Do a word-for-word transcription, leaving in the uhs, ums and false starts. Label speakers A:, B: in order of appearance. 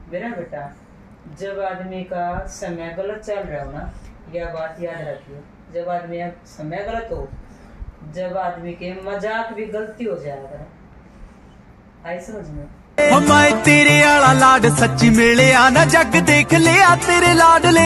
A: मेरा बेटा, जब आदमी का समय गलत चल रहा हो ना, यह बात याद रखियो। जब आदमी का समय गलत हो, जब आदमी के मजाक भी गलती हो जाएगा, आई समझ में।
B: मैं तेरे आला लाड सच्ची मिले आना, जग देख लिया तेरे लाडले।